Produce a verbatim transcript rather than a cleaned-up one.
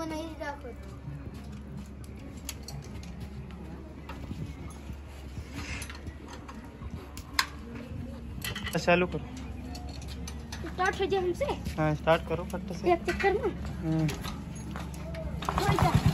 तुम्हें नहीं दाखवत. चालू करो. स्टार्ट हो जाए हमसे. हाँ स्टार्ट करो फट से. एक चक्कर में. हम्म.